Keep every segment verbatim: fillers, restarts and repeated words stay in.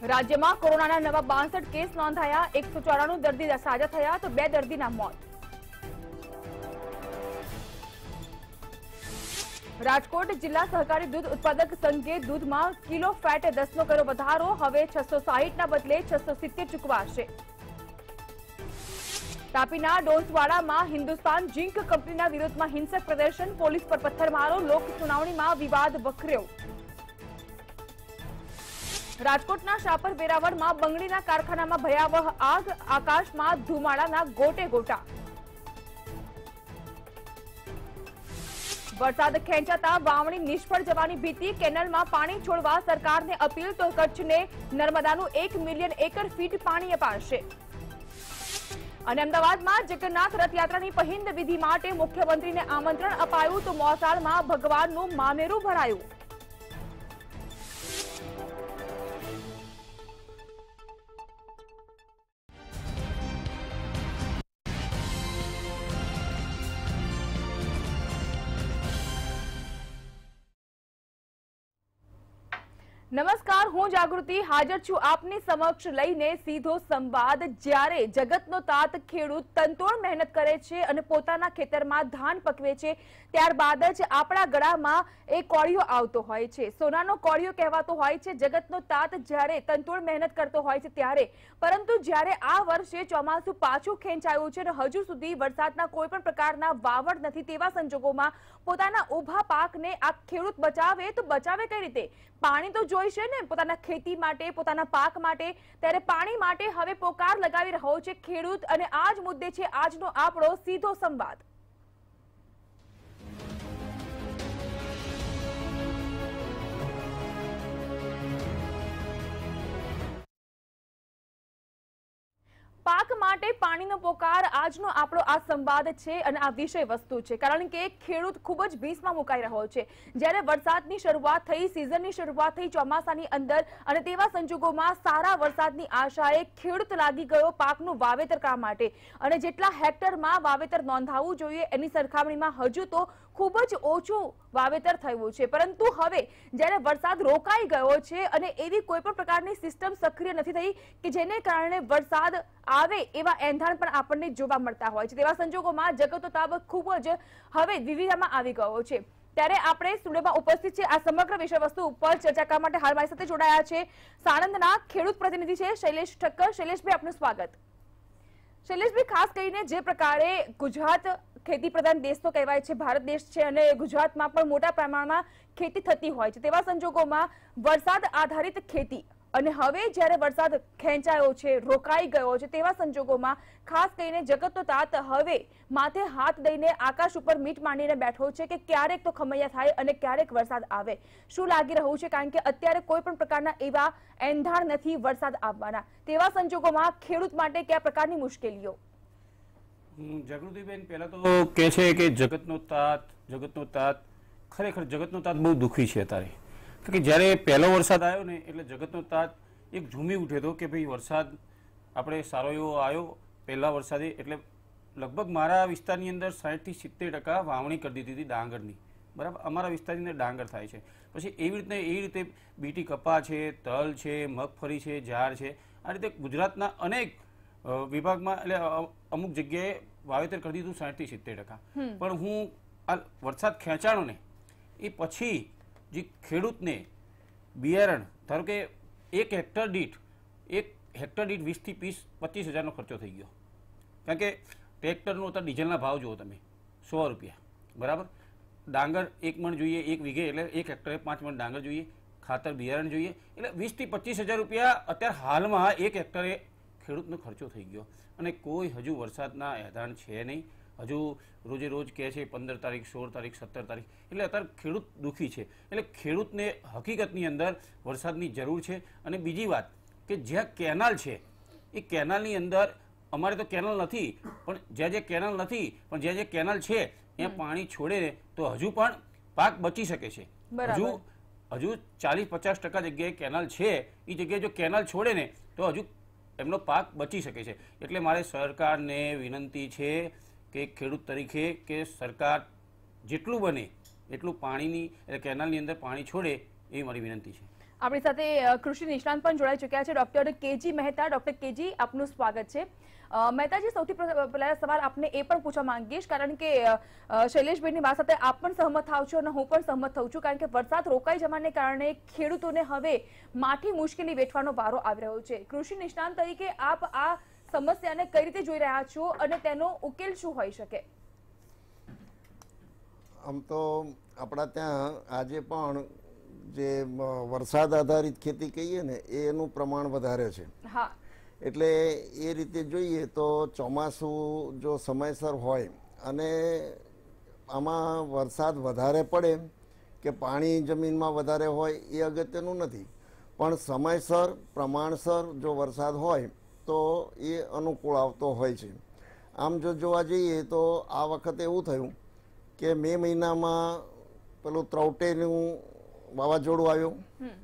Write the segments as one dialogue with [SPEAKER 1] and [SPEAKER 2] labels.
[SPEAKER 1] રાજ્યમાં કોરોનાના નવા બાસઠ કેસ નોંધાયા, એકસો ચોરાણું દર્દી સાજા થયા તો બે દર્દીના મોત. રાજકોટ જિલ્લા સહકારી દૂધ ઉત્પાદક સંઘે દૂધમાં કિલો ફેટ દસનો કર્યો વધારો, હવે છસો સાહીઠ ના બદલે છસો સિત્તેર ચૂકવાશે. તાપીના ડોંસવાડામાં હિન્દુસ્તાન ઝિંક કંપનીના વિરોધમાં હિંસક પ્રદર્શન, પોલીસ પર પથ્થરમારો, લોક સુનાવણીમાં વિવાદ વકર્યો. રાજકોટના શાપર વેરાવળમાં બંગડીના કારખાનામાં ભયાવહ આગ, આકાશમાં ધુમાડાના ગોટે ગોટા. વરસાદ ખેંચાતા વાવણી નિષ્ફળ જવાની ભીતિ, કેનાલમાં પાણી છોડવા સરકારને અપીલ તો કચ્છને નર્મદાનું એક મિલિયન એકર ફીટ પાણી અપાશે. અને અમદાવાદમાં જગન્નાથ રથયાત્રાની પહિંદ વિધિ માટે મુખ્યમંત્રીને આમંત્રણ અપાયું તો મોસાળમાં ભગવાનનું મામેરું ભરાયું. નમસ્કાર, હું જાગૃતિ હાજર છું આપની સમક્ષ લઈને સીધો સંવાદ. જ્યારે જગતનો તાત ખેડૂત તનતોડ મહેનત કરે છે અને પોતાના ખેતરમાં ધાન પકવે છે, ત્યારબાદ જ આપણા ગળામાં એ કોળિયો આવતો હોય છે, સોનાનો કોળિયો કહેવાતો હોય છે. જગતનો તાત જ્યારે તનતોડ મહેનત કરતો હોય છે ત્યારે, પરંતુ જ્યારે આ વર્ષે ચોમાસું પાછું ખેંચાયું છે અને હજુ સુધી વરસાદના કોઈ પણ પ્રકારના વાવડ નથી, તેવા સંજોગોમાં પોતાના ઊભા પાકને આ ખેડૂત બચાવે તો બચાવે કઈ રીતે? પાણી તો જોઈશે ને પોતાના ખેતી માટે, પોતાના પાક માટે. ત્યારે પાણી માટે હવે પોકાર લગાવી રહ્યો છે ખેડૂત, અને આ જ મુદ્દે છે આજનો આપણો સીધો સંવાદ. પાક માટે પાણીનો પોકાર આજનો આપણો આ સંવાદ છે અને આ વિષય વસ્તુ છે, કારણ કે ખેડૂત ખૂબ જ ભીસમાં મુકાઈ રહ્યો છે. જ્યારે વરસાદની શરૂઆત થઈ, સિઝનની શરૂઆત થઈ ચોમાસાની અંદર, અને તેવા સંજોગોમાં સારા વરસાદની આશાએ ખેડૂત લાગી ગયો પાકનું વાવેતર કરવા માટે. અને જેટલા હેક્ટરમાં વાવેતર નોંધાવવું જોઈએ એની સરખામણીમાં હજુ તો ખૂબ જ ઓછું વાવેતર થયું છે. પરંતુ હવે જ્યારે વરસાદ રોકાઈ ગયો છે અને એવી કોઈ પણ પ્રકારની સિસ્ટમ સક્રિય નથી થઈ કે જેને કારણે વરસાદ આવે એવા એંધાણ પણ આપણને જોવા મળતા હોય છે, તેવા સંજોગોમાં જગતનો તાત ખૂબ જ હવે વિવિધતામાં આવી ગયો છે. ત્યારે આપણે સ્ટુડિયોમાં ઉપસ્થિત છે આ સમગ્ર વિષય વસ્તુ ઉપર ચર્ચા કરવા માટે હાલ મારી સાથે જોડાયા છે સાણંદના ખેડૂત પ્રતિનિધિ છે શૈલેષ ઠક્કર. શૈલેષભાઈ, આપનું સ્વાગત. શૈલેષભાઈ, ખાસ કરીને જે પ્રકારે ગુજરાત ખેતી પ્રધાન દેશ તો કહેવાય છે, ભારત દેશ છે, અને ગુજરાતમાં પણ મોટા પ્રમાણમાં ખેતી થતી હોય છે, તેવા સંજોગોમાં વરસાદ આધારિત ખેતી, અને હવે જ્યારે વરસાદ ખેંચાયો છે, રોકાઈ ગયો છે, તેવા સંજોગોમાં ખાસ કરીને જગતનો તાત હવે માથે હાથ દઈને આકાશ ઉપર મીટ માંડીને બેઠો છે કે ક્યારેક તો ખમૈયા થાય અને ક્યારેક વરસાદ આવે. શું લાગી રહ્યું છે? કારણ કે અત્યારે કોઈ પણ પ્રકારના એવા એંધાણ નથી વરસાદ આવવાના, તેવા સંજોગોમાં ખેડૂત માટે કયા પ્રકારની મુશ્કેલીઓ?
[SPEAKER 2] જાગૃતિબેન, પહેલા તો કહે છે કે જગતનો તાત જગતનો તાત ખરેખર જગતનો તાત બહુ દુઃખી છે અત્યારે. કે જ્યારે પહેલો વરસાદ આવ્યો ને એટલે જગતનો તાત એક ઝૂમી ઉઠ્યો હતો કે ભાઈ વરસાદ આપણે સારો એવો આવ્યો પહેલા વરસાદે. એટલે લગભગ મારા વિસ્તારની અંદર સાઠથી સિત્તેર ટકા વાવણી કરી દીધી હતી ડાંગરની. બરાબર, અમારા વિસ્તારની અંદર ડાંગર થાય છે. પછી એવી રીતે એવી રીતે બીટી કપા છે, તલ છે, મગફળી છે, જાર છે, આ રીતે ગુજરાતના અનેક વિભાગમાં એટલે અમુક જગ્યાએ વાવેતર કરી દીધું સાઠથી સિત્તેર ટકા. પણ હું આ વરસાદ ખેંચાણો ને એ પછી જે ખેડૂતને બિયારણ, ધારો કે એક હેક્ટર દીઠ એક હેક્ટર દીઠ વીસથી પીસ પચીસ હજારનો ખર્ચો થઈ ગયો. કારણ કે ટ્રેક્ટરનો અત્યારે ડીઝલના ભાવ જુઓ તમે, સો રૂપિયા. બરાબર, ડાંગર એક મણ જોઈએ એક વીઘે, એટલે એક હેક્ટરે પાંચ મણ ડાંગર જોઈએ, ખાતર બિયારણ જોઈએ, એટલે વીસથી પચીસ હજાર રૂપિયા અત્યારે હાલમાં એક હેક્ટરે ખેડૂતનો ખર્ચો થઈ ગયો. અને કોઈ હજુ વરસાદના એધાણ છે નહીં. હજુ રોજે રોજ કહે છે પંદર તારીખ, સોળ તારીખ, સત્તર તારીખ. એટલે અત્યારે ખેડૂત દુઃખી છે. એટલે ખેડૂતને હકીકતની અંદર વરસાદની જરૂર છે. અને બીજી વાત કે જ્યાં કેનાલ છે એ કેનાલની અંદર, અમારે તો કેનાલ નથી, પણ જ્યાં જે કેનાલ નથી પણ જ્યાં જે કેનાલ છે ત્યાં પાણી છોડે ને તો હજુ પણ પાક બચી શકે છે. હજુ હજુ ચાલીસ પચાસ ટકા જગ્યાએ કેનાલ છે, એ જગ્યાએ જો કેનાલ છોડે ને તો હજુ એમનો પાક બચી શકે છે. એટલે મારે સરકારને વિનંતી છે કે ખેડૂત તરીકે કે સરકાર જેટલું બને એટલું પાણીની એટલે કેનાલની અંદર પાણી છોડે, એ મારી વિનંતી છે.
[SPEAKER 1] આપણી સાથે અ, કૃષિ નિષ્ણાંત પણ જોડાઈ ચૂક્યા છે, doctor KG Mehta. Doctor KG, આપનું સ્વાગત છે. અ, મહેતાજી, સૌથી પ્ર- પહેલા સવાલ આપને એ પણ પૂછવા માંગીશ, કારણ કે અ, અ, શૈલેષભાઈની વાત સાથે આપ પણ સહમત થાવ છો અને હું પણ સહમત થઉં છું, કારણ કે વરસાદ રોકાઈ જવાને કારણે ખેડૂતોને હવે માઠી મુશ્કેલી વેઠવાનો વારો આવી રહ્યો છે. કૃષિ નિષ્ણાંત તરીકે આપ આ સમસ્યાને કઈ રીતે જોઈ રહ્યા છો અને તેનો ઉકેલ શું હોઈ શકે?
[SPEAKER 3] આમ તો આપણા ત્યાં આજે પણ જે મ, વરસાદ આધારિત ખેતી કહીએ ને એનું પ્રમાણ વધારે છે.
[SPEAKER 1] હા,
[SPEAKER 3] એટલે એ રીતે જોઈએ તો ચોમાસું જો સમયસર હોય અને આમાં વરસાદ વધારે પડે કે પાણી જમીનમાં વધારે હોય એ અગત્યનું નથી, પણ સમયસર પ્રમાણસર જો વરસાદ હોય તો એ અનુકૂળ આવતો હોય છે. આમ જો જોવા જઈએ તો આ વખતે એવું થયું કે મે મહિનામાં પેલું ત્રૌટેનું વાવાઝોડું આવ્યું,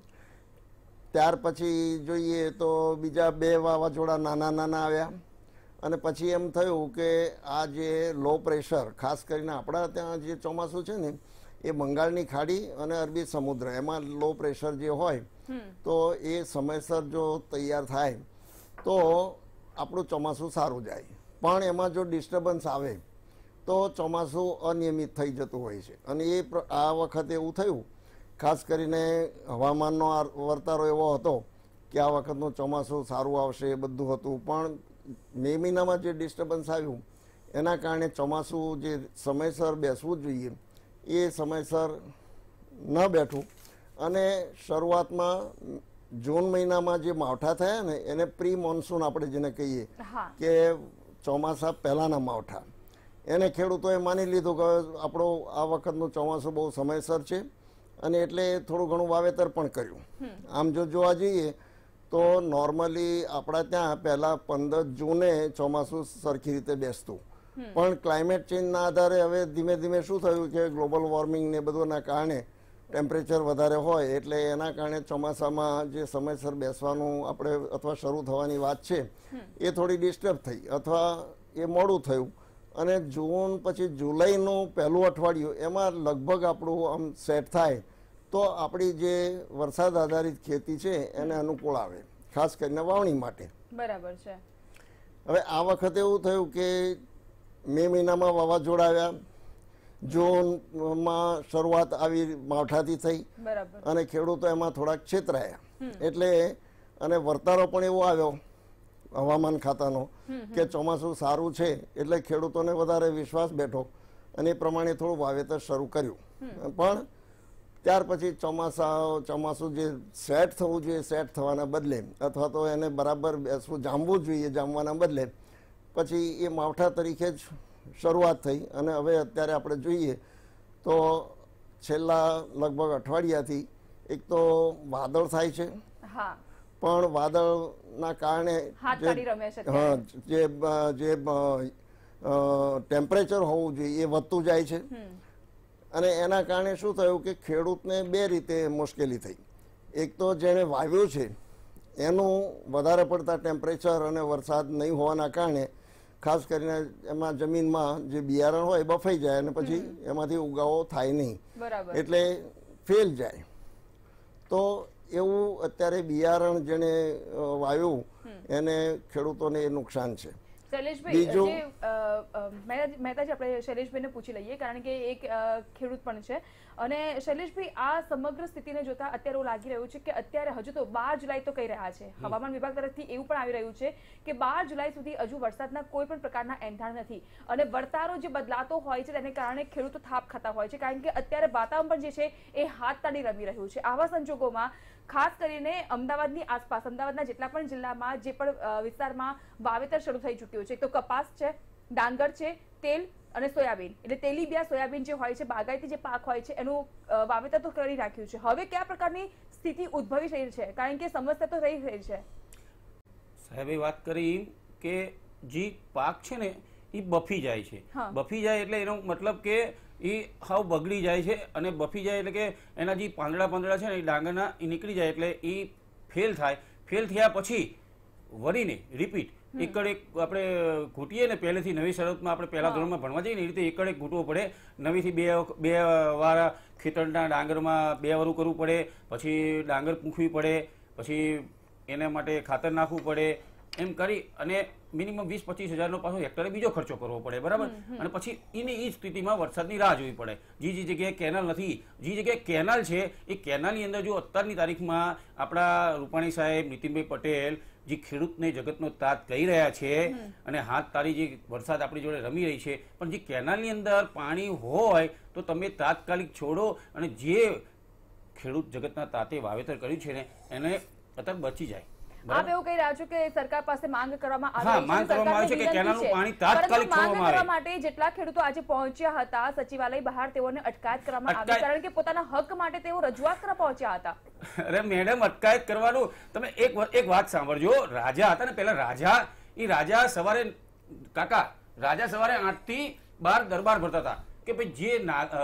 [SPEAKER 3] ત્યાર પછી જોઈએ તો બીજા બે વાવાઝોડા નાના નાના આવ્યા અને પછી એમ થયું કે આ જે લો પ્રેશર, ખાસ કરીને આપણા ત્યાં જે ચોમાસું છે ને એ બંગાળની ખાડી અને અરબી સમુદ્ર, એમાં લો પ્રેશર જે હોય તો એ સમયસર જો તૈયાર થાય તો આપણું ચોમાસું સારું જાય. પણ એમાં જો ડિસ્ટર્બન્સ આવે તો ચોમાસું અનિયમિત થઈ જતું હોય છે અને એ પ્ર- આ વખતે એવું થયું. ખાસ કરીને હવામાનનો આ વર્તારો એવો હતો કે આ વખતનું ચોમાસું સારું આવશે એ બધું હતું, પણ મે મહિનામાં જે ડિસ્ટર્બન્સ આવ્યું એના કારણે ચોમાસું જે સમયસર બેસવું જોઈએ એ સમયસર ન બેઠું અને શરૂઆતમાં જૂન મહિનામાં જે માવઠા થયા ને એને પ્રી મોન્સૂન આપણે જેને કહીએ
[SPEAKER 1] હા,
[SPEAKER 3] કે ચોમાસા પહેલાંના માવઠા, એને ખેડૂતોએ માની લીધું કે આપણો આ વખતનું ચોમાસું બહુ સમયસર છે અને એટલે થોડું ઘણું વાવેતર પણ કર્યું. આમ જો જોવા જઈએ તો નોર્મલી આપણા ત્યાં પહેલાં પંદર જૂને ચોમાસું સરખી રીતે બેસતું, પણ ક્લાઇમેટ ચેન્જના આધારે હવે ધીમે ધીમે શું થયું કે ગ્લોબલ વોર્મિંગ ને બધુંના કારણે ટેમ્પરેચર વધારે હોય એટલે એના કારણે ચોમાસામાં જે સમયસર બેસવાનું આપણે અથવા શરૂ થવાની વાત છે એ થોડી ડિસ્ટર્બ થઈ અથવા એ મોડું થયું અને જૂન પછી જુલાઈનું પહેલું અઠવાડિયું એમાં લગભગ આપણું આમ સેટ થાય તો આપણી જે વરસાદ આધારિત ખેતી છે એને અનુકૂળ આવે, ખાસ કરીને વાવણી માટે.
[SPEAKER 1] બરાબર છે.
[SPEAKER 3] હવે આ વખતે એવું થયું કે મે મહિનામાં વાવાઝોડા આવ્યા, જૂનમાં શરૂઆત આવી માવઠાથી થઈ
[SPEAKER 1] બરાબર.
[SPEAKER 3] અને ખેડૂતો એમાં થોડાક છેતરાયા. એટલે અને વર્તારો પણ એવો આવ્યો હવામાન ખાતાનો કે ચોમાસું સારું છે એટલે ખેડૂતોને વધારે વિશ્વાસ બેઠો અને એ પ્રમાણે થોડું વાવેતર શરૂ કર્યું. પણ ત્યાર પછી ચોમાસા ચોમાસું જે સેટ થવું જોઈએ સેટ થવાના બદલે અથવા તો એને બરાબર બેસવું જામવું જોઈએ જામવાના બદલે પછી એ માવઠા તરીકે જ શરૂઆત થઈ અને હવે અત્યારે આપણે જોઈએ તો છેલ્લા લગભગ અઠવાડિયાથી એક તો વાદળ થાય છે,
[SPEAKER 1] હા,
[SPEAKER 3] પણ વાદળના કારણે
[SPEAKER 1] હાથ
[SPEAKER 3] જે-
[SPEAKER 1] કાઢી રમે છે
[SPEAKER 3] હા
[SPEAKER 1] અત્યારે.
[SPEAKER 3] જે અ, જે ટેમ્પરેચર હોવું જોઈએ એ વધતું જાય છે અને એના કારણે શું થયું કે ખેડૂતને બે રીતે મુશ્કેલી થઈ. એક તો જેણે વાવ્યું છે એનું વધારે પડતા ટેમ્પરેચર અને વરસાદ નહીં હોવાના કારણે ખાસ કરીને એમાં જમીનમાં જે બિયારણ હોય એ બફાઈ જાય અને પછી એમાંથી ઉગાવો થાય નહીં
[SPEAKER 1] બરાબર.
[SPEAKER 3] એટલે ફેલ જાય. તો એવું અત્યારે બિયારણ જેણે અ, વાવ્યું એને ખેડૂતોને એ નુકસાન છે.
[SPEAKER 1] શૈલેષભાઈ,
[SPEAKER 3] બીજું-
[SPEAKER 1] જે અ, અ, મહેતા- મહેતાજી, આપણે શૈલેષભાઈને પૂછી લઈએ, કારણ કે એક અ, ખેડૂત પણ છે. અને શૈલેષભાઈ, આ સમગ્ર સ્થિતિને જોતા અત્યારે એવું લાગી રહ્યું છે કે અત્યારે હજુ તો બાર જુલાઈ તો કહી રહ્યા છે, હવામાન વિભાગ તરફથી એવું પણ આવી રહ્યું છે કે બાર જુલાઈ સુધી હજુ વરસાદના કોઈ પણ પ્રકારના એંધાણ નથી અને વર્તારો જે બદલાતો હોય છે તેને કારણે ખેડૂતો થાપ ખાતા હોય છે, કારણ કે અત્યારે વાતાવરણ જે છે એ હાથ તાળી રમી રહ્યું છે. આવા સંજોગોમાં ખાસ કરીને અમદાવાદની આસપાસ, અમદાવાદના જેટલા પણ જિલ્લામાં જે પણ અ, વિસ્તારમાં વાવેતર શરૂ થઈ ચૂક્યું છે, એક તો કપાસ છે, ડાંગર છે, તેલ અને સોયાબીન, એટલે તેલીબિયા સોયાબીન જે હોય છે, બાગાયતી જે પાક હોય છે એનું અ, વાવેતર તો કરી રાખ્યું છે. હવે કયા પ્રકારની સ્થિતિ ઉદ્ભવી રહી છે, કારણ કે સમસ્યા તો રહી રહી છે.
[SPEAKER 2] સાહેબે વાત કરી કે જે પાક છે ને એ બફી જાય છે.
[SPEAKER 1] હા.
[SPEAKER 2] બફી જાય એટલે એનો મતલબ કે એ હાવ બગડી જાય છે અને બફી જાય એટલે કે એના જે પાંદડા પાંદડા છે ને એ ડાંગરના એ નીકળી જાય એટલે એ ફેલ થાય. ફેલ થયા પછી વળીને રિપીટ એકડ એક આપણે ઘૂંટીએ ને પહેલેથી નવી શરતમાં આપણે પહેલા ધોરણમાં ભણવા જઈએ ને એ રીતે એકડ એક ઘૂંટવો પડે. નવીથી બે બે વાર ખેતરના ડાંગરમાં બે વારું કરવું પડે, પછી ડાંગર પૂંખવી પડે, પછી એના માટે ખાતર નાખવું પડે, એમ કરી અને મિનિમમ વીસ પચીસ હજારનો પાછો હેક્ટરે બીજો ખર્ચો કરવો પડે, બરાબર. અને પછી એની એ સ્થિતિમાં વરસાદની રાહ જોવી પડે. જે જે જગ્યાએ કેનાલ નથી, જે જગ્યાએ કેનાલ છે એ કેનાલની અંદર જો અત્યારની તારીખમાં આપણા રૂપાણી સાહેબ, નીતિનભાઈ પટેલ જે ખેડૂતને જગતનો તાત કહી રહ્યા છે અને હાથ તારી જે વરસાદ આપણી જોડે રમી રહી છે, પણ જે કેનાલની અંદર પાણી હોય તો તમે તાત્કાલિક છોડો અને જે ખેડૂત જગતના તાતે વાવેતર કર્યું છે ને એને અત્યારે બચી જાય.
[SPEAKER 1] આપ એવું કહી રહ્યા છો કે સરકાર પાસે માંગ કરવામાં
[SPEAKER 2] હા, માંગ કરવામાં આવે છે કે કેનાલનું પાણી તાત્કાલિક છોડવામાં આવે.
[SPEAKER 1] માટે જેટલા ખેડૂતો આજે પહોંચ્યા હતા સચિવાલય બહાર તેઓને અટકાયત કરવામાં આવી, કારણ કે પોતાના હક માટે તેઓ રજૂઆત કરવા પહોંચ્યા હતા.
[SPEAKER 2] અરે મેડમ, અટકાયત કરવાનું તમે એક એક વાત સાંભળજો. રાજા હતા ને પેલા રાજા, એ રાજા સવારે કાકા રાજા સવારે આઠ થી બાર દરબાર ભરતા હતા કે ભાઈ જે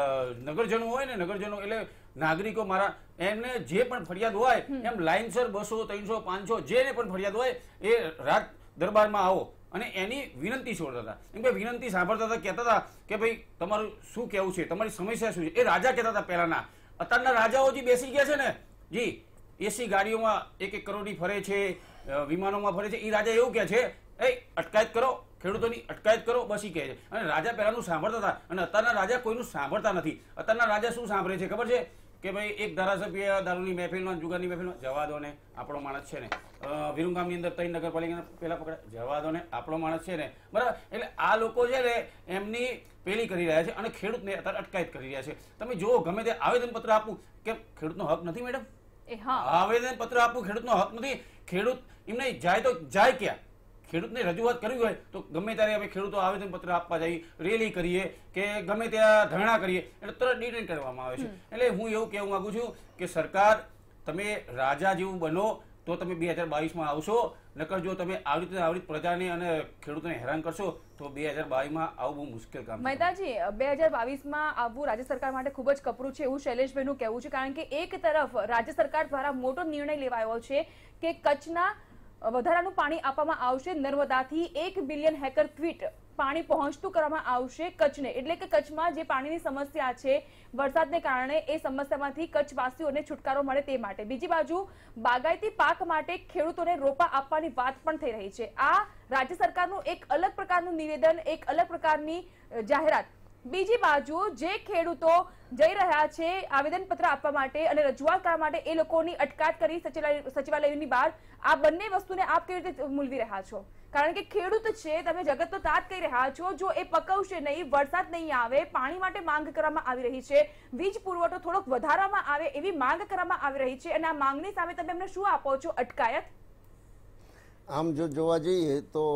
[SPEAKER 2] નગરજનો હોય ને નગરજનો એટલે નાગરિકો મારા એમને જે પણ ફરિયાદ હોય એમ લાઈનસર બસો ત્રણસો પાંચસો જેને પણ ફરિયાદ હોય એ રાત દરબારમાં આવો અને એની વિનંતી છોડતા હતા. એમ કે વિનંતી સાંભળતા હતા, કહેતા હતા કે ભાઈ તમારું શું કહેવું છે, તમારી સમસ્યા શું છે, એ રાજા કહેતા હતા પહેલાના. અત્યારના રાજાઓ જે બેસી ગયા છે ને જી એસી ગાડીઓમાં એક એક કરોડની ફરે છે, વિમાનોમાં ફરે છે, એ રાજા એવું કહે છે એ અટકાયત કરો, ખેડૂતોની અટકાયત કરો, બસ એ કહે છે. અને રાજા પહેલાનું સાંભળતા હતા અને અત્યારના રાજા કોઈનું સાંભળતા નથી. અત્યારના રાજા શું સાંભળે છે ખબર છે કે ભાઈ એક ધારાસભ્ય દારૂની મહેફિલમાં, જુગારની મહેફિલમાં, જવા દો ને આપણો માણસ છે ને, વિરુંગામની અંદર ત્રણ નગરપાલિકાના પેલા પકડા, જવા દો ને આપણો માણસ છે ને, બરાબર. એટલે આ લોકો છે ને એમની પેલી કરી રહ્યા છે અને ખેડૂતને અત્યારે અટકાયત કરી રહ્યા છે. તમે જુઓ, ગમે તે આવેદનપત્ર આપવું કે ખેડૂતનો હક નથી મેડમ, આવેદન પત્ર આપવું ખેડૂતનો હક નથી. ખેડૂત એમને જાય તો જાય ક્યાં? ખેડૂતને રજૂઆત કરવી હોય તો ગમે ત્યારે અમે ખેડૂતો આવેદન પત્ર આપવા જઈએ, રેલી કરીએ કે ગમે ત્યાં ધરણા કરીએ એટલે તરત ડિટેન કરવામાં આવે છે. એટલે હું એવું કહેવા માંગુ છું કે સરકાર, તમે રાજા જેવું બનો તો તમે બે હજાર બાવીસમાં આવશો, નકર જો તમે આવી રીતે આવી પ્રજાને અને ખેડૂતોને હેરાન કરશો તો બે હજાર બાવીસમાં આવું બહુ મુશ્કેલ કામ.
[SPEAKER 1] મહેતાજી, બે હજાર બાવીસમાં આવવું રાજ્ય સરકાર માટે ખૂબ જ કપરું છે એવું શૈલેષભાઈનું કહેવું છે, કારણ કે એક તરફ રાજ્ય સરકાર દ્વારા મોટો નિર્ણય લેવાયો છે કે કચ્છના વધારાનું પાણી આપવામાં આવશે, નર્મદાથી એક બિલિયન હેક્ટર ક્વિટ પાણી પહોંચતું કરવામાં આવશે કચ્છને. એટલે કે કચ્છમાં જે પાણીની સમસ્યા છે વરસાદને કારણે એ સમસ્યામાંથી કચ્છવાસીઓને છુટકારો મળે તે માટે. બીજી બાજુ બાગાયતી પાક માટે ખેડૂતોને રોપા આપવાની વાત પણ થઈ રહી છે. આ રાજ્ય સરકારનું એક અલગ પ્રકારનું નિવેદન, એક અલગ પ્રકારની જાહેરાત. બીજી બાજુ જે ખેડૂતો જઈ રહ્યા છે આવેદનપત્ર આપવા માટે અને રજૂઆત કરવા માટે, એ લોકોની અટકાયત કરી સચિવાલયની બહાર, આ બંને વસ્તુને આપ કેવી રીતે મૂલવી રહ્યા છો? કારણ કે ખેડૂત છે, તમે જગતનો તાત કહી રહ્યા છો, જો એ પકવશે નહીં, વરસાદ નહીં આવે, પાણી માટે માંગ કરવામાં આવી રહી છે, વીજ પુરવઠો થોડોક વધારવામાં આવે એવી માંગ કરવામાં આવી રહી છે, અને આ માંગની સામે તમે એમને શું આપો છો? અટકાયત.
[SPEAKER 3] આમ જો જોવા જઈએ તો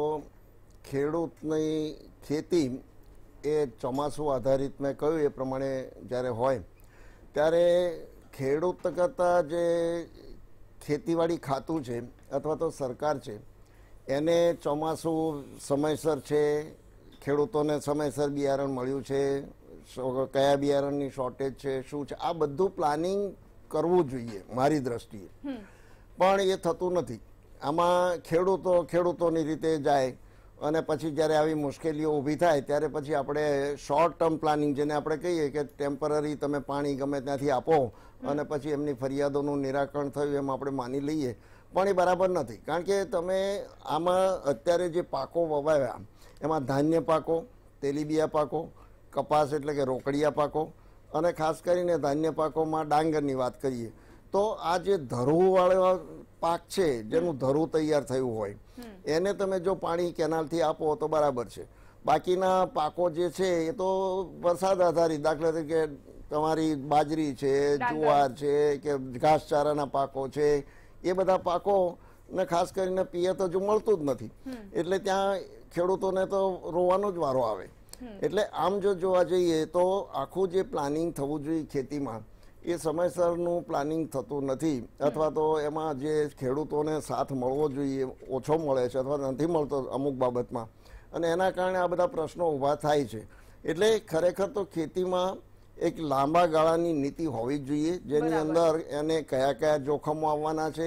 [SPEAKER 3] ખેડૂતની ખેતી એ ચોમાસું આધારિત મેં કહ્યું એ પ્રમાણે જ્યારે હોય ત્યારે ખેડૂત કરતાં જે ખેતીવાડી ખાતું છે અથવા તો સરકાર છે એને ચોમાસું સમયસર છે, ખેડૂતોને સમયસર બિયારણ મળ્યું છે, કયા બિયારણની શોર્ટેજ છે, શું છે, આ બધું પ્લાનિંગ કરવું જોઈએ મારી દ્રષ્ટિએ. પણ એ થતું નથી. આમાં ખેડૂતો ખેડૂતોની રીતે જાય અને પછી જ્યારે આવી મુશ્કેલીઓ ઊભી થાય ત્યારે પછી આપણે શોર્ટ ટર્મ પ્લાનિંગ, જેને આપણે કહીએ કે ટેમ્પરરી તમે પાણી ગમે ત્યાંથી આપો અને પછી એમની ફરિયાદોનું નિરાકરણ થયું એમ આપણે માની લઈએ, પણ એ બરાબર નથી. કારણ કે તમે આમાં અત્યારે જે પાકો વવાવ્યા એમાં ધાન્ય પાકો, તેલીબિયા પાકો, કપાસ એટલે કે રોકડિયા પાકો અને ખાસ કરીને ધાન્ય પાકોમાં ડાંગરની વાત કરીએ તો આ જે ધરુવાળા પાક છે જેનું ધરું તૈયાર થયું હોય એને તમે જો પાણી કેનાલથી આપો તો બરાબર છે. બાકીના પાકો જે છે એ તો વરસાદ આધારિત, દાખલા તરીકે તમારી બાજરી છે, જુવાર છે કે ઘાસચારાના પાકો છે, એ બધા પાકો ને ખાસ કરીને પિયત હજુ મળતું જ નથી, એટલે ત્યાં ખેડૂતોને તો રોવાનો જ વારો આવે. એટલે આમ જો જોવા જઈએ તો આખું જે પ્લાનિંગ થવું જોઈએ ખેતીમાં એ સમયસરનું પ્લાનિંગ થતું નથી, અથવા તો એમાં જે ખેડૂતોને સાથ મળવો જોઈએ ઓછો મળે છે અથવા નથી મળતો અમુક બાબતમાં, અને એના કારણે આ બધા પ્રશ્નો ઊભા થાય છે. એટલે ખરેખર તો ખેતીમાં એક લાંબા ગાળાની નીતિ હોવી જ જોઈએ જેની અંદર એને કયા કયા જોખમો આવવાના છે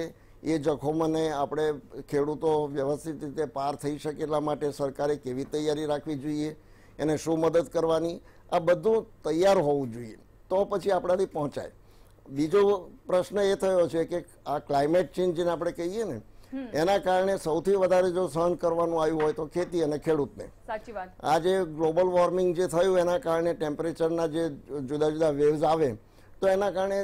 [SPEAKER 3] એ જોખમોને આપણે ખેડૂતો વ્યવસ્થિત રીતે પાર થઈ શકે એટલા માટે સરકારે કેવી તૈયારી રાખવી જોઈએ, એને શું મદદ કરવાની, આ બધું તૈયાર હોવું જોઈએ તો પછી આપણાથી પહોંચાય. બીજો પ્રશ્ન એ થયો છે કે આ ક્લાઇમેટ ચેન્જ જેને આપણે કહીએ ને એના કારણે સૌથી વધારે જો સહન કરવાનું આવ્યું હોય તો ખેતી અને ખેડૂતને.
[SPEAKER 1] સાચી વાત.
[SPEAKER 3] આ જે ગ્લોબલ વોર્મિંગ જે થયું એના કારણે ટેમ્પરેચરના જે જુદા જુદા વેવ્સ આવે તો એના કારણે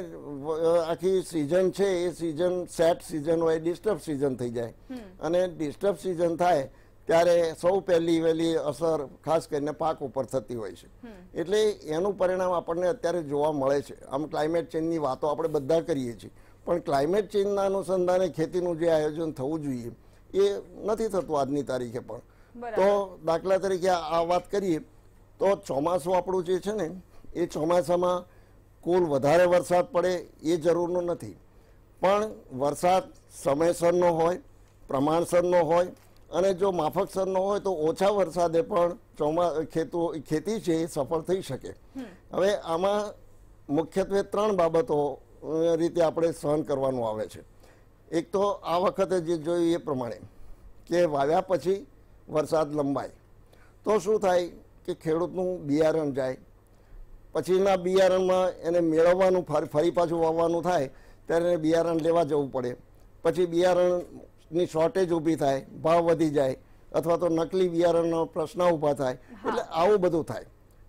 [SPEAKER 3] આખી સિઝન છે એ સિઝન સેટ સિઝન હોય ડિસ્ટર્બ સિઝન થઈ જાય અને ડિસ્ટર્બ સિઝન થાય ત્યારે સૌ પહેલી વહેલી અસર ખાસ કરીને પાક ઉપર થતી હોય છે. એટલે એનું પરિણામ આપણને અત્યારે જોવા મળે છે. આમ ક્લાઇમેટ ચેન્જની વાતો આપણે બધા કરીએ છીએ પણ ક્લાઇમેટ ચેન્જના અનુસંધાને ખેતીનું જે આયોજન થવું જોઈએ એ નથી થતું આજની તારીખે પણ. તો દાખલા તરીકે આ વાત કરીએ તો ચોમાસું આપણું જે છે ને એ ચોમાસામાં કુલ વધારે વરસાદ પડે એ જરૂરનો નથી પણ વરસાદ સમયસરનો હોય, પ્રમાણસરનો હોય અને જો માફકસરનો હોય તો ઓછા વરસાદે પણ ચોમા ખેતુ ખેતી છે એ સફળ થઈ શકે. હવે આમાં મુખ્યત્વે ત્રણ બાબતો રીતે આપણે સહન કરવાનું આવે છે. એક તો આ વખતે જે જોયું એ પ્રમાણે કે વાવ્યા પછી વરસાદ લંબાય તો શું થાય કે ખેડૂતનું બિયારણ જાય, પછીના બિયારણમાં એને મેળવવાનું ફરી પાછું વાવવાનું થાય ત્યારે એને બિયારણ લેવા જવું પડે, પછી બિયારણની શોર્ટેજ ઊભી થાય, ભાવ વધી જાય અથવા તો નકલી બિયારણનો પ્રશ્ન ઊભા થાય. એટલે આવું બધું થાય.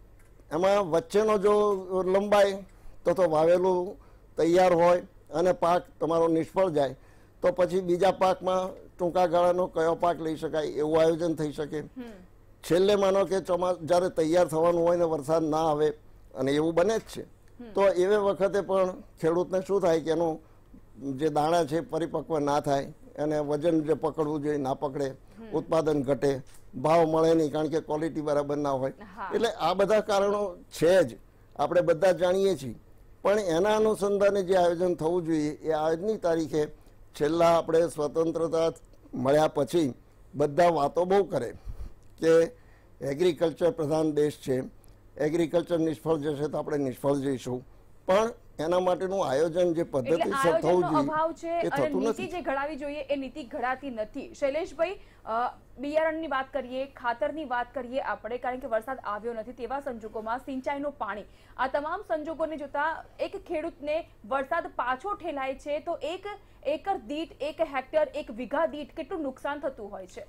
[SPEAKER 3] એમાં વચ્ચેનો જો લંબાય તો તો વાવેલું તૈયાર હોય અને પાક તમારો નિષ્ફળ જાય તો પછી બીજા પાકમાં ટૂંકા ગાળાનો કયો પાક લઈ શકાય એવું આયોજન થઈ શકે. છેલ્લે માનો કે ચોમાસ જ્યારે તૈયાર થવાનું હોય ને વરસાદ ના આવે અને એવું બને જ છે તો એવે વખતે પણ ખેડૂતને શું થાય કે એનું જે દાણા છે પરિપક્વ ના થાય અને વજન જે પકડવું જોઈએ ના પકડે, ઉત્પાદન ઘટે, ભાવ મળે નહીં કારણ કે ક્વોલિટી બરાબર ના હોય. એટલે આ બધા કારણો છે જ, આપણે બધા જાણીએ છીએ. પણ એના અનુસંધાને જે આયોજન થવું જોઈએ એ આજની તારીખે છેલ્લા આપણે સ્વતંત્રતા મળ્યા પછી બધા વાતો બહુ કરે કે એગ્રીકલ્ચર પ્રધાન દેશ છે, એગ્રીકલ્ચર નિષ્ફળ જશે તો આપણે નિષ્ફળ જઈશું, પણ એના માટેનું આયોજન જે પદ્ધતિસર થવું જોઈએ એ થતું નથી.
[SPEAKER 1] જે ઘડાવી જોઈએ એ નીતિ ઘડાતી નથી. શૈલેષભાઈ, બિયારણની વાત કરીએ, ખાતરની વાત કરીએ આપણે, કારણ કે વરસાદ આવ્યો નથી તેવા સંજોગોમાં સિંચાઈનું પાણી, આ તમામ સંજોગોને જોતા એક ખેડૂતને વરસાદ પાછો ઠેલાય છે તો એક એકર દીઠ, એક હેક્ટર, એક વીઘા દીઠ કેટલું નુકસાન થતું હોય છે?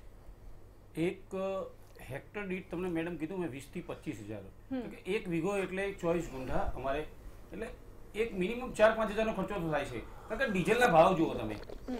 [SPEAKER 2] એક હેક્ટર દીઠ તમને મેડમ કીધું મેં વીસ થી પચીસ હજાર, એક વીઘો એટલે ચોવીસ ગુંઠા અમારે, એટલે એક મિનિમમ ચાર પાંચ હજાર નો ખર્ચો થાય છે. કારણ કે ડીઝલના ભાવ જુઓ તમે,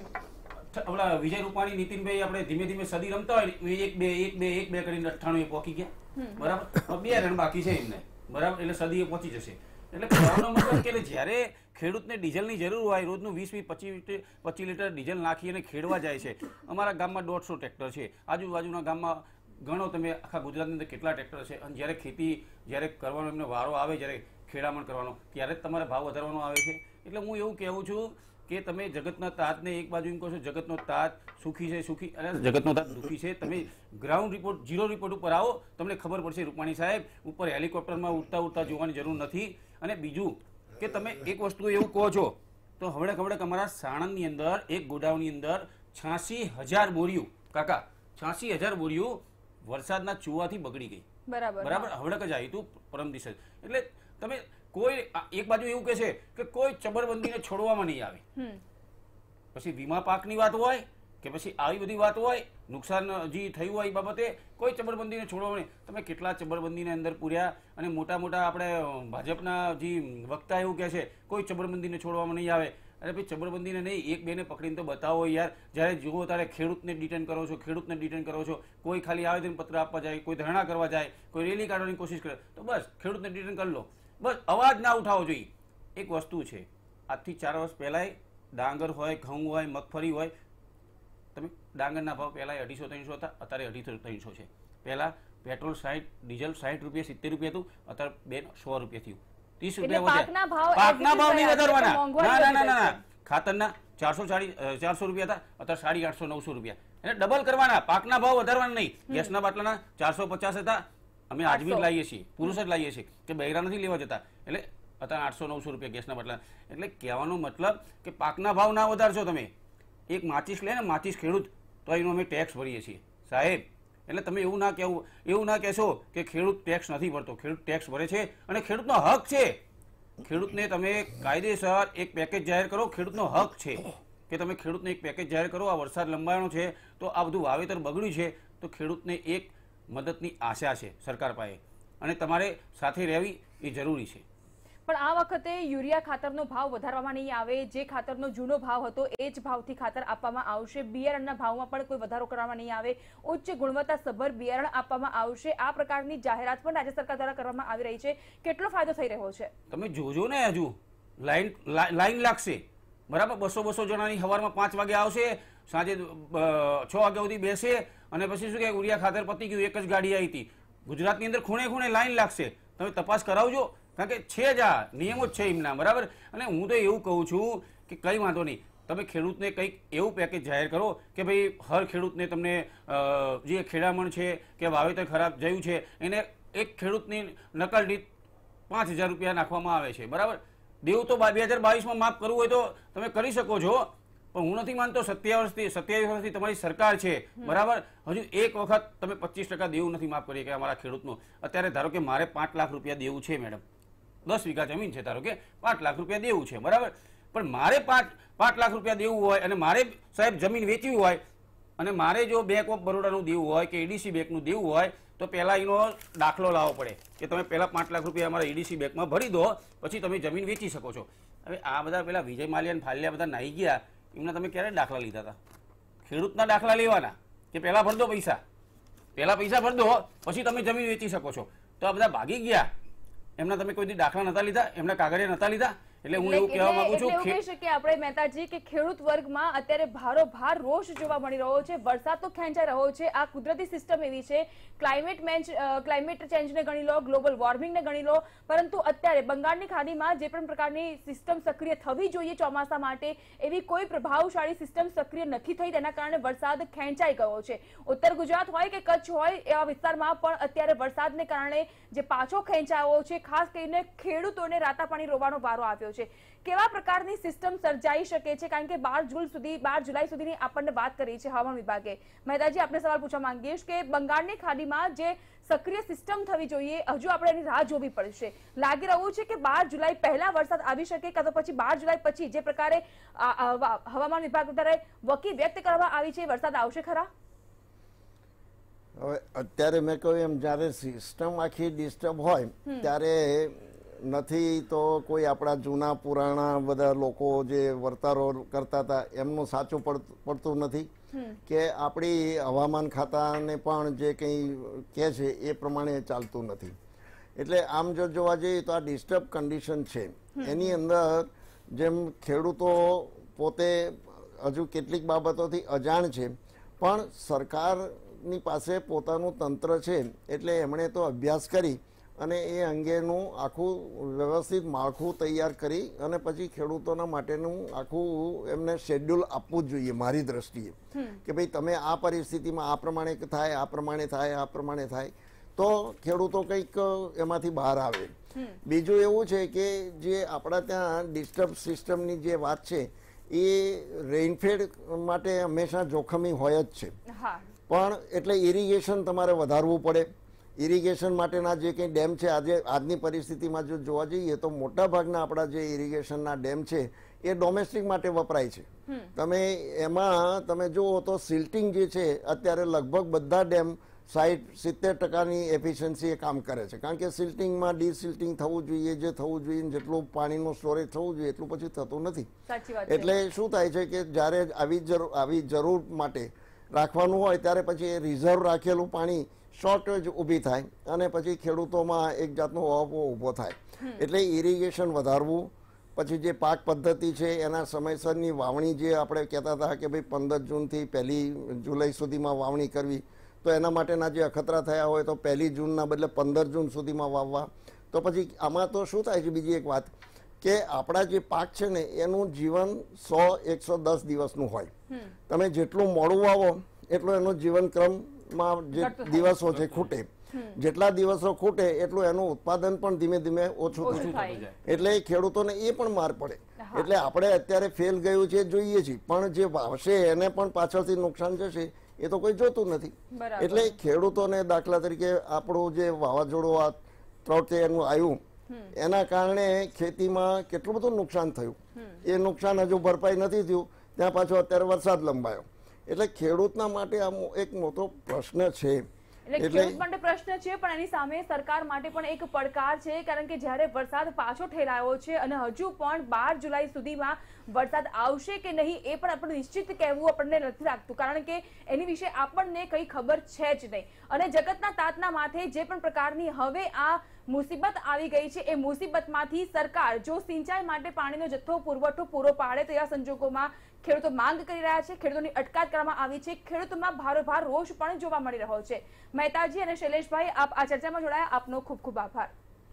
[SPEAKER 2] આપણા વિજય રૂપાણી, નીતિનભાઈ આપણે ધીમે ધીમે સદી રમતા હોય એક બે એક બે એક બે કરીને અઠ્ઠાણું એ પહોંચી ગયા, બરાબર. બે રન બાકી છે એમને, બરાબર, એટલે સદી એ પહોંચી જશે. એટલે કહેવાનો મતલબ કે જ્યારે ખેડૂતને ડીઝલની જરૂર હોય, રોજનું વીસ વીસ પચીસ પચીસ લીટર ડીઝલ નાખી અને ખેડવા જાય છે. અમારા ગામમાં દોઢસો ટ્રેક્ટર છે, આજુબાજુના ગામમાં ગણો તમે આખા ગુજરાતની અંદર કેટલા ટ્રેક્ટર છે. અને જ્યારે ખેતી જ્યારે કરવાનો એમને વારો આવે, જ્યારે ખેડામણ કરવાનો, ત્યારે જ તમારે ભાવ વધારવાનો આવે છે. એટલે હું એવું કહેવું છું કે તમે જગતના તાતને એક બાજુ એમ કહો છો જગતનો તાત સુખી છે, સુખી અને જગતનો તાત દુઃખી છે. તમે ગ્રાઉન્ડ રિપોર્ટ, ઝીરો રિપોર્ટ ઉપર આવો, તમને ખબર પડશે. રૂપાણી સાહેબ ઉપર હેલિકોપ્ટરમાં ઉડતા ઉડતા જોવાની જરૂર નથી. અને બીજું કે તમે એક વસ્તુ એવું કહો છો તો હવડે ખવડે અમારા સાણંદની અંદર એક ગોડાઉનની અંદર છ્યાસી હજાર બોરીઓ, કાકા છ્યાસી હજાર બોરીઓ વરસાદના ચૂવાથી બગડી ગઈ, બરાબર બરાબર હવડક જ આવી હતું પરમ દિવસે. એટલે તમે કોઈ એક બાજુ એવું કે છે કે કોઈ ચબરબંધીને છોડવામાં નહીં આવે, પછી વીમા પાકની વાત હોય કે પછી આવી બધી વાત હોય, નુકસાન જે થયું હોય એ બાબતે કોઈ ચબરબંધીને છોડવામાં નહીં. તમે કેટલા ચબરબંધીને અંદર પૂર્યા અને મોટા મોટા આપણે ભાજપના જે વક્તા એવું કહે છે કોઈ ચબરબંધીને છોડવામાં નહીં આવે. અરે ભાઈ ચબરબંધીને નહીં, એક બેને પકડીને તો બતાવો યાર. જ્યારે જુઓ ત્યારે ખેડૂતને ડિટેન કરો છો, ખેડૂતને ડિટેન કરો છો. કોઈ ખાલી આવેદનપત્ર આપવા જાય, કોઈ ધરણા કરવા જાય, કોઈ રેલી કાઢવાની કોશિશ કરે તો બસ ખેડૂતને ડિટેન કરી લો, બસ અવાજ ના ઉઠાવવો જોઈએ. એક વસ્તુ છે, આજથી ચાર વર્ષ પહેલાંય ડાંગર હોય, ઘઉં હોય, મગફળી હોય, તમે ડાંગરના ભાવ પહેલાં અઢીસો ત્રણસો હતા, અત્યારે અઢીસો ત્રણસો છે. પહેલાં પેટ્રોલ સાઠ, ડીઝલ સાઠ રૂપિયા સિત્તેર રૂપિયા હતું, અત્યારે બે સો રૂપિયા થયું. ત્રીસ રૂપિયા પાકના ભાવ નહીં વધારવાના. ના ના ના ના ખાતરના ચારસો સાડી ચારસો રૂપિયા હતા, અત્યારે સાડી આઠસો નવસો રૂપિયા, એટલે ડબલ કરવાના. પાકના ભાવ વધારવાના નહીં. ગેસના બાટલાના ચારસો પચાસ હતા, અમે આજવી લાવીએ છીએ, પુરુષ જ લાવીએ છીએ કે બૈરા નથી લેવા જતા, એટલે અત્યારે આઠસો નવસો રૂપિયા ગેસના બાટલા. એટલે કહેવાનો મતલબ કે પાકના ભાવ ના વધારશો તમે એક માચીસ લે ને માચીસ ખેડૂત તો એનો અમે ટેક્સ ભરીએ છીએ સાહેબ. એટલે તમે એવું ના કહેવું એવું ના કહેશો કે ખેડૂત ટેક્સ નથી ભરતો. ખેડૂત ટેક્સ ભરે છે અને ખેડૂતનો હક છે. ખેડૂતને તમે કાયદેસર એક પેકેજ જાહેર કરો. ખેડૂતનો હક છે કે તમે ખેડૂતને એક પેકેજ જાહેર કરો. આ વરસાદ લંબાણો છે તો આ બધું વાવેતર બગડ્યું છે તો ખેડૂતને એક મદદની આશા છે સરકાર પાસે અને તમારે સાથે રહેવી એ જરૂરી છે.
[SPEAKER 1] પણ આ વખતે યુરિયા ખાતરનો ભાવ વધારવામાં નહીં આવે. જે ખાતરનો જૂનો ભાવ હતો એ જ ભાવથી ખાતર આપવામાં આવશે. બિયારણના ભાવમાં પણ કોઈ વધારો કરવામાં નહીં આવે. ઉચ્ચ ગુણવત્તાસભર બિયારણ આપવામાં આવશે. આ પ્રકારની જાહેરાત પણ રાજ્ય સરકાર દ્વારા કરવામાં આવી રહી છે. કેટલો ફાયદો થઈ રહ્યો છે
[SPEAKER 2] તમે જોજો ને. હજુ લાઈન લાઈન લાગશે બરાબર. બસો બસો જણાની સવારમાં પાંચ વાગે આવશે, સાંજે છ વાગ્યા સુધી બેસે અને પછી શું કે યુરિયા ખાતર પતી ગયું. એક જ ગાડી આવી હતી. ગુજરાતની અંદર ખૂણે ખૂણે લાઈન લાગશે. તમે તપાસ કરાવજો કારણ કે છે જ આ નિયમો જ છે એમના બરાબર. અને હું તો એવું કહું છું કે કંઈ વાંધો નહીં. તમે ખેડૂતને કંઈક એવું પેકેજ જાહેર કરો કે ભાઈ હર ખેડૂતને તમને જે ખેડામણ છે કે વાવેતર ખરાબ જયું છે એને એક ખેડૂતની નકલ દીઠ પાંચ હજાર રૂપિયા નાખવામાં આવે છે બરાબર. દેવું તો બે હજાર બાવીસમાં માફ કરવું હોય તો તમે કરી શકો છો. પણ હું નથી માનતો સત્યાવીસ વર્ષથી સત્યાવીસ વર્ષથી તમારી સરકાર છે બરાબર. હજુ એક વખત તમે પચીસ ટકા દેવું નથી માફ કરી કે અમારા ખેડૂતનું. અત્યારે ધારો કે મારે પાંચ લાખ રૂપિયા દેવું છે મેડમ. દસ વીઘા જમીન છે ધારો કે પાંચ લાખ રૂપિયા દેવું છે બરાબર. પણ મારે પાંચ પાંચ લાખ રૂપિયા દેવું હોય અને મારે સાહેબ જમીન વેચવી હોય અને મારે જો બેંક ઓફ બરોડાનું દેવું હોય કે એડીસી બેંકનું દેવું હોય તો પહેલાં એનો દાખલો લાવવો પડે કે તમે પહેલાં પાંચ લાખ રૂપિયા અમારા એડીસી બેંકમાં ભરી દો પછી તમે જમીન વેચી શકો છો. હવે આ બધા પેલા વિજય માલ્યા અને ફાલ્યા બધા નાહી ગયા એમના તમે ક્યારે દાખલા લીધા હતા? ખેડૂતના દાખલા લેવાના કે પહેલાં ભર દો પૈસા, પહેલાં પૈસા ભર દો પછી તમે જમીન વેચી શકો છો. તો આ બધા ભાગી ગયા. એમના તમે કોઈ દાખલા નતા લીધા, એમના કાગળિયા નતા લીધા. એટલે હું એવું કહેવા માંગુ છું
[SPEAKER 1] કે કહી શકીએ આપણે મહેતાજી કે ખેડૂત વર્ગમાં અત્યારે ભારો ભાર રોષ જોવા મળી રહ્યો છે. વરસાદ તો ખેંચાઈ રહ્યો છે. આ કુદરતી સિસ્ટમ એવી છે. ક્લાઇમેટ ક્લાઇમેટ ચેન્જને ગણી લો, ગ્લોબલ વોર્મિંગને ગણી લો, પરંતુ અત્યારે બંગાળની ખાડીમાં જે પણ પ્રકારની સિસ્ટમ સક્રિય થવી જોઈએ ચોમાસા માટે એવી કોઈ પ્રભાવશાળી સિસ્ટમ સક્રિય નથી થઈ. તેના કારણે વરસાદ ખેંચાઈ ગયો છે. ઉત્તર ગુજરાત હોય કે કચ્છ હોય એવા વિસ્તારમાં પણ અત્યારે વરસાદને કારણે જે પાછો ખેંચાયો છે ખાસ કરીને ખેડૂતોને રાતા પાણી રોવાનો વારો આવ્યો છે. કેવા પ્રકારની સિસ્ટમ સર્જાઈ શકે છે? કારણ કે બાર જૂન સુધી બાર જુલાઈ સુધીની આપણને વાત કરી છે હવામાન વિભાગે. મહેતાજી આપને સવાલ પૂછવા માંગીશ કે બંગાળની ખાડીમાં જે સક્રિય સિસ્ટમ થવી જોઈએ હજુ આપણે એની રાહ જોવી પડશે. લાગી રહ્યું છે કે બાર જુલાઈ પહેલા વરસાદ આવી શકે કાં તો પછી બાર જુલાઈ પછી જે પ્રકારે હવામાન વિભાગ દ્વારા વકી વ્યક્ત કરવામાં આવી છે વરસાદ આવશે ખરા?
[SPEAKER 3] હવે અત્યારે મેં કહ્યું એમ જ્યારે સિસ્ટમ આખી ડિસ્ટર્બ હોય ત્યારે નથી તો કોઈ આપણા જૂના પુરાણા બધા લોકો જે વર્તારો કરતા હતા એમનું સાચું પડતું નથી કે આપણી હવામાન ખાતાને પણ જે કંઈ કહે છે એ પ્રમાણે ચાલતું નથી. એટલે આમ જો જોવા જઈએ તો આ ડિસ્ટર્બ કન્ડિશન છે. એની અંદર જેમ ખેડૂતો પોતે હજુ કેટલીક બાબતોથી અજાણ છે પણ સરકારની પાસે પોતાનું તંત્ર છે એટલે એમણે તો અભ્યાસ કરી અને એ અંગેનું આખું વ્યવસ્થિત માળખું તૈયાર કરી અને પછી ખેડૂતોના માટેનું આખું એમને શેડ્યુલ આપવું જ જોઈએ મારી દ્રષ્ટિએ કે ભાઈ તમે આ પરિસ્થિતિમાં આ પ્રમાણે થાય આ પ્રમાણે થાય આ પ્રમાણે થાય તો ખેડૂતો કંઈક એમાંથી બહાર આવે. બીજું એવું છે કે જે આપણા ત્યાં ડિસ્ટર્બ સિસ્ટમની જે વાત છે એ રેઇનફેડ માટે હંમેશા જોખમી હોય જ છે. પણ એટલે ઇરિગેશન તમારે વધારવું પડે. ઇરિગેશન માટેના જે કંઈ ડેમ છે આજે આજની પરિસ્થિતિમાં જો જોવા જઈએ તો મોટા ભાગના આપણા જે ઇરિગેશનના ડેમ છે એ ડોમેસ્ટિક માટે વપરાય છે. તમે એમાં તમે જુઓ તો સિલ્ટિંગ જે છે અત્યારે લગભગ બધા ડેમ સાઠ સિત્તેર ટકાની એફિશિયન્સી એ કામ કરે છે કારણ કે સિલ્ટિંગમાં ડિસિલ્ટિંગ થવું જોઈએ જે થવું જોઈએ જેટલું પાણીનું સ્ટોરેજ થવું જોઈએ એટલું પછી થતું નથી. એટલે શું થાય છે કે જ્યારે આવી જરૂર આવી જરૂર માટે રાખવાનું હોય ત્યારે પછી એ રિઝર્વ રાખેલું પાણી શોર્ટેજ ઊભી થાય અને પછી ખેડૂતોમાં એક જાતનો અભાવ ઊભો થાય. એટલે ઇરિગેશન વધારવું, પછી જે પાક પદ્ધતિ છે એના સમયસરની વાવણી જે આપણે કહેતા હતા કે ભાઈ પંદર જૂનથી પહેલી જુલાઈ સુધીમાં વાવણી કરવી તો એના માટેના જે અખતરા થયા હોય તો પહેલી જૂનના બદલે પંદર જૂન સુધીમાં વાવવા. તો પછી આમાં તો શું થાય છે બીજી એક વાત કે આપણા જે પાક છે ને એનું જીવન સો એકસો દસ દિવસનું હોય. તમે જેટલું મોડું વાવો એટલું એનું જીવનક્રમમાં જે દિવસો છે ખૂટે. જેટલા દિવસો ખૂટે એટલું એનું ઉત્પાદન પણ ધીમે ધીમે ઓછું થાય. એટલે ખેડૂતોને એ પણ માર પડે. એટલે આપણે અત્યારે ફેલ ગયું છે જોઈએ છીએ, પણ જે વાવશે એને પણ પાછળથી નુકસાન જશે એ તો કોઈ જોતું નથી. એટલે ખેડૂતોને દાખલા તરીકે આપણું જે વાવાઝોડું આ ત્રણ આવ્યું એના કારણે ખેતીમાં કેટલું બધું નુકસાન થયું, એ નુકસાન હજુ ભરપાઈ નથી થયું, ત્યાં પાછો અત્યારે વરસાદ લંબાયો. એટલે ખેડૂતના માટે આ એક મોટો પ્રશ્ન છે.
[SPEAKER 1] એટલે ખેડૂત માટે પ્રશ્ન છે, પણ એની સામે સરકાર માટે પણ એક પડકાર છે, કારણ કે જ્યારે વરસાદ પાછો ઠેરાયો છે અને હજુ પણ બાર જુલાઈ સુધીમાં વરસાદ આવશે કે નહીં એ પણ આપણે નિશ્ચિત કહેવું આપણને નથી લાગતું, કારણ કે એની વિશે આપણને કઈ ખબર છે જ નહીં. અને જગતના તાતના માથે જે પણ પ્રકારની હવે આ મુસીબત આવી ગઈ છે એ મુસીબતમાંથી સરકાર જો સિંચાઈ માટે પાણીનો જથ્થો પુરવઠો પૂરો પાડે તો એવા સંજોગોમાં ખેડૂતો માંગ કરી રહ્યા છે, ખેડૂતોની અટકાયત કરવામાં આવી છે, ખેડૂતોમાં ભારોભાર રોષ પણ જોવા મળી રહ્યો છે. મહેતાજી અને શૈલેષભાઈ, આપ આ ચર્ચામાં જોડાયા, આપનો ખૂબ ખૂબ આભાર.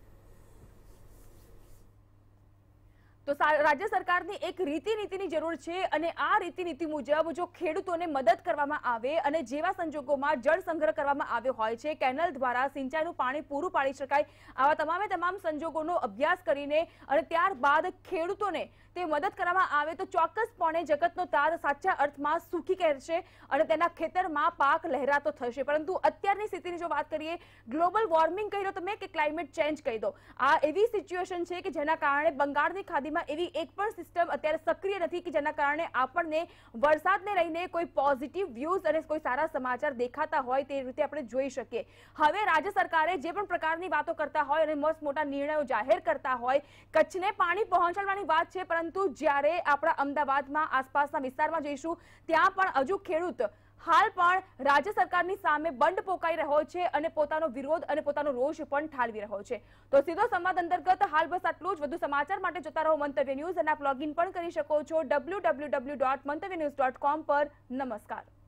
[SPEAKER 1] તો રાજ્ય સરકારની એક રીતિ નીતિની જરૂર છે અને આ રીતિ નીતિ મુજબ જો ખેડૂતોને મદદ કરવામાં આવે અને જેવા સંજોગોમાં જળ સંગ્રહ કરવામાં આવ્યો હોય છે, કેનલ દ્વારા સિંચાઈનું પાણી પૂરું પાડી શકાય, આવા તમામે તમામ સંજોગોનો અભ્યાસ કરીને અને ત્યારબાદ ખેડૂતોને તે મદદ કરવામાં આવે તો ચોક્કસપણે જગતનો તાત સાચા અર્થમાં સુખી કહેશે અને તેના ખેતરમાં પાક લહેરાતો થશે. પરંતુ અત્યારની સ્થિતિની જો વાત કરીએ, ગ્લોબલ વોર્મિંગ કહી દો તમે કે ક્લાઇમેટ ચેન્જ કહી દો, આ એવી સિચ્યુએશન છે કે જેના કારણે બંગાળની ખાડીમાં એવી એક પણ સિસ્ટમ અત્યારે સક્રિય નથી કે જેના કારણે આપણને વરસાદને લઈને કોઈ પોઝિટિવ વ્યૂઝ અને કોઈ સારા સમાચાર દેખાતા હોય તે રીતે આપણે જોઈ શકીએ. હવે રાજ્ય સરકારે જે પણ પ્રકારની વાતો કરતા હોય અને મસ્ત મોટા નિર્ણયો જાહેર કરતા હોય, કચ્છને પાણી પહોંચાડવાની વાત છે, પરંતુ જ્યારે આપણા અમદાવાદમાં આસપાસના વિસ્તારમાં જઈશું ત્યાં પણ હજુ ખેડૂત હાલ પણ રાજ્ય સરકારની સામે બંધ પોકાઈ રહ્યો છે અને પોતાનો વિરોધ અને પોતાનો રોષ પણ ઠાલવી રહ્યો છે. તો સીધો સંવાદ અંતર્ગત હાલ બસ આટલું જ. વધુ સમાચાર માટે જોતા રહો મંતવ્ય ન્યૂઝ અને આપ લોગિન પણ કરી શકો છો W W W dot Mantavya news dot com પર. નમસ્કાર.